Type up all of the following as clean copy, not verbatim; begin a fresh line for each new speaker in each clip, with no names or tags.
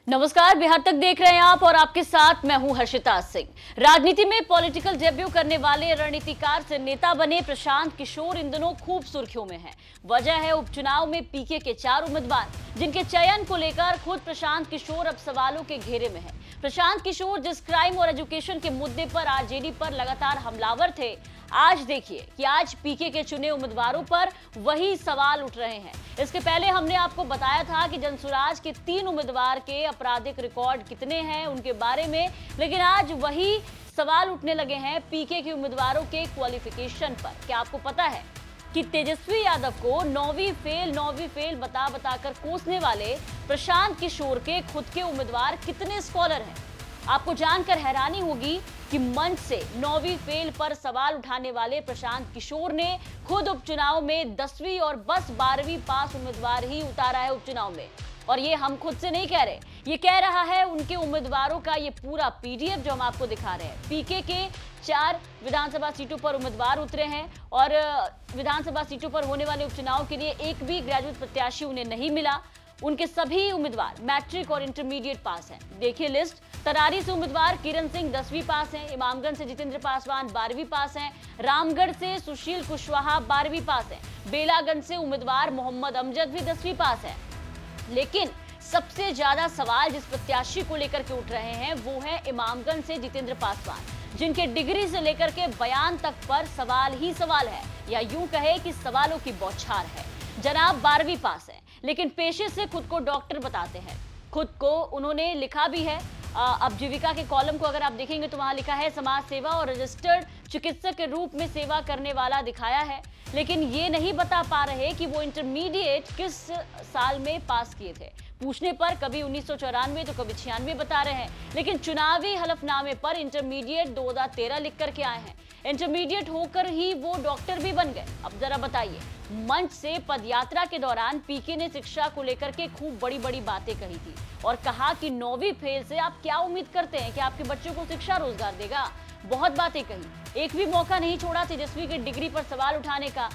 नमस्कार, बिहार तक देख रहे हैं आप और आपके साथ मैं हूं हर्षिता सिंह। राजनीति में पॉलिटिकल डेब्यू करने वाले रणनीतिकार से नेता बने प्रशांत किशोर इन दिनों खूब सुर्खियों में हैं। वजह है उपचुनाव में पीके के 4 उम्मीदवार, जिनके चयन को लेकर खुद प्रशांत किशोर अब सवालों के घेरे में है। प्रशांत किशोर जिस क्राइम और एजुकेशन के मुद्दे पर आरजेडी पर लगातार हमलावर थे, आज देखिए कि आज पीके के चुने उम्मीदवारों पर वही सवाल उठ रहे हैं। इसके पहले हमने आपको बताया था कि जनसुराज के 3 उम्मीदवार के आपराधिक रिकॉर्ड कितने हैं उनके बारे में, लेकिन आज वही सवाल उठने लगे हैं पीके के उम्मीदवारों के क्वालिफिकेशन पर। क्या आपको पता है कि तेजस्वी यादव को 9वीं फेल बता कर कोसने वाले प्रशांत किशोर के खुद के उम्मीदवार कितने स्कॉलर हैं? आपको जानकर हैरानी होगी कि मंच से 9वीं फेल पर सवाल उठाने वाले प्रशांत किशोर ने खुद उपचुनाव में 10वीं और बस 12वीं पास उम्मीदवार ही उतारा है उपचुनाव में। और ये हम खुद से नहीं कह रहे, ये कह रहा है उनके उम्मीदवारों का ये पूरा पीडीएफ जो हम आपको दिखा रहे हैं। पीके के 4 विधानसभा सीटों पर उम्मीदवार उतरे हैं और विधानसभा सीटों पर होने वाले उपचुनाव के लिए एक भी ग्रेजुएट प्रत्याशी उन्हें नहीं मिला। उनके सभी उम्मीदवार मैट्रिक और इंटरमीडिएट पास हैं। देखिए लिस्ट। तरारी से उम्मीदवार किरण सिंह 10वीं पास हैं, इमामगंज से जितेंद्र पासवान 12वीं पास हैं, रामगढ़ से सुशील कुशवाहा 12वीं पास हैं, बेलागंज से उम्मीदवार मोहम्मद अमजद भी 10वीं पास हैं। लेकिन सबसे ज्यादा सवाल जिस प्रत्याशी को लेकर के उठ रहे हैं वो है इमामगंज से जितेंद्र पासवान, जिनके डिग्री से लेकर के बयान तक पर सवाल ही सवाल है, या यूं कहे कि सवालों की बौछार है। जनाब 12वीं पास है, लेकिन पेशे से खुद को डॉक्टर बताते हैं। खुद को उन्होंने लिखा भी है, अब जीविका के कॉलम को अगर आप देखेंगे तो वहां लिखा है समाज सेवा और रजिस्टर्ड चिकित्सक के रूप में सेवा करने वाला दिखाया है। लेकिन ये नहीं बता पा रहे कि वो इंटरमीडिएट किस साल में पास किए थे। पूछने पर कभी 1994 तो कभी 96 बता रहे हैं, लेकिन चुनावी हलफनामे पर इंटरमीडिएट 2013 लिख करके आए हैं। इंटरमीडिएट होकर ही वो डॉक्टर भी बन गए। अब जरा बताइए, मंच से पदयात्रा के दौरान पीके ने शिक्षा को लेकर के खूब बड़ी बड़ी बातें कही थी और कहा कि 9वीं फेल से आप क्या उम्मीद करते हैं कि आपके बच्चों को शिक्षा रोजगार देगा। बहुत बातें कही, एक भी मौका नहीं छोड़ा तेजस्वी की डिग्री पर सवाल उठाने का,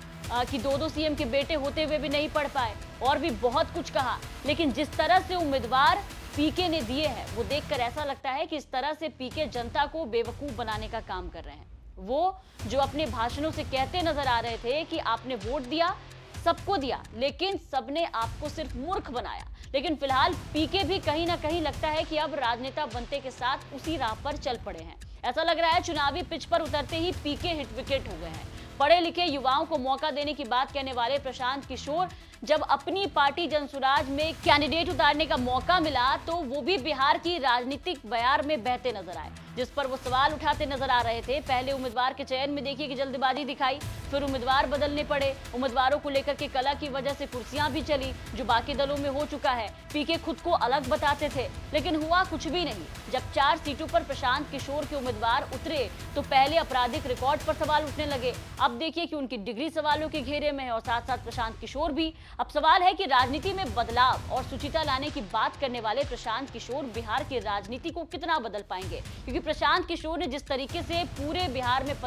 कि 2 सीएम के बेटे होते हुए भी नहीं पढ़ पाए, और भी बहुत कुछ कहा। लेकिन जिस तरह से उम्मीदवार पीके ने दिए हैं वो देखकर ऐसा लगता है कि इस तरह से पीके जनता को बेवकूफ बनाने का काम कर रहे हैं। वो जो अपने भाषणों से कहते नजर आ रहे थे कि आपने वोट दिया, सबको दिया, लेकिन सबने आपको सिर्फ मूर्ख बनाया। लेकिन फिलहाल पीके भी कहीं ना कहीं लगता है कि अब राजनेता बनते के साथ उसी राह पर चल पड़े हैं। ऐसा लग रहा है चुनावी पिच पर उतरते ही पीके हिट विकेट हो गए हैं। पढ़े लिखे युवाओं को मौका देने की बात कहने वाले प्रशांत किशोर जब अपनी पार्टी जनसुराज में कैंडिडेट उतारने का मौका मिला तो वो भी बिहार की राजनीतिक बयार में बहते नजर आए, जिस पर वो सवाल उठाते नजर आ रहे थे। पहले उम्मीदवार के चयन में देखिए कि जल्दबाजी दिखाई, फिर उम्मीदवार बदलने पड़े, उम्मीदवारों को लेकर के कला की वजह से कुर्सियां भी चली, जो बाकी दलों में हो चुका है। पीके खुद को अलग बताते थे, लेकिन हुआ कुछ भी नहीं। जब 4 सीटों पर प्रशांत किशोर के उम्मीदवार उतरे तो पहले आपराधिक रिकॉर्ड पर सवाल उठने लगे। अब देखिए कि उनकी डिग्री सवालों के घेरे में है और साथ साथ प्रशांत किशोर भी। अब सवाल है कि राजनीति में बदलाव और शुचिता लाने की बात करने वाले प्रशांत किशोर बिहार की राजनीति को कितना बदल पाएंगे, क्योंकि प्रशांत किशोर ने जिस तरीके से पूरे बिहार में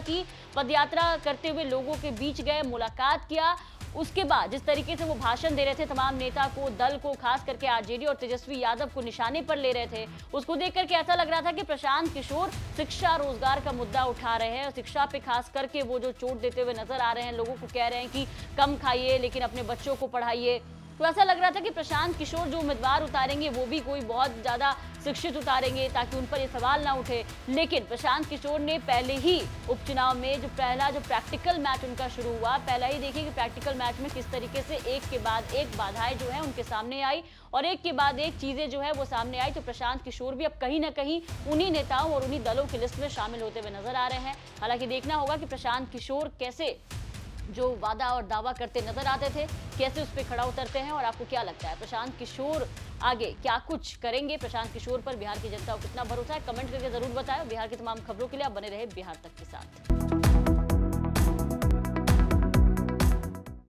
पदयात्रा करते हुए लोगों के बीच गए, मुलाकात किया, उसके बाद जिस तरीके से वो भाषण दे रहे थे, तमाम नेता को, दल को, खास करके आरजेडी और तेजस्वी यादव को निशाने पर ले रहे थे, उसको देख करके ऐसा लग रहा था कि प्रशांत किशोर शिक्षा रोजगार का मुद्दा उठा रहे हैं और शिक्षा पे खास करके वो जो चोट देते हुए नजर आ रहे हैं, लोगों को कह रहे हैं कि कम खाइए लेकिन अपने बच्चों को पढ़ाइए। तो ऐसा लग रहा था कि प्रशांत किशोर जो उम्मीदवार उतारेंगे वो भी कोई बहुत ज्यादा शिक्षित उतारेंगे ताकि उन पर ये सवाल ना उठे। लेकिन प्रशांत किशोर ने पहले ही उपचुनाव में जो प्रैक्टिकल मैच उनका शुरू हुआ, पहला ही देखिए कि प्रैक्टिकल मैच में किस तरीके से एक के बाद एक बाधाएं जो है उनके सामने आई और एक के बाद एक चीजें जो है वो सामने आई। तो प्रशांत किशोर भी अब कहीं ना कहीं उन्हीं नेताओं और उन्हीं दलों की लिस्ट में शामिल होते हुए नजर आ रहे हैं। हालांकि देखना होगा कि प्रशांत किशोर कैसे जो वादा और दावा करते नजर आते थे, कैसे उस पर खड़ा उतरते हैं। और आपको क्या लगता है प्रशांत किशोर आगे क्या कुछ करेंगे? प्रशांत किशोर पर बिहार की जनता को कितना भरोसा है? कमेंट करके जरूर बताएं। बिहार की तमाम खबरों के लिए आप बने रहे बिहार तक के साथ।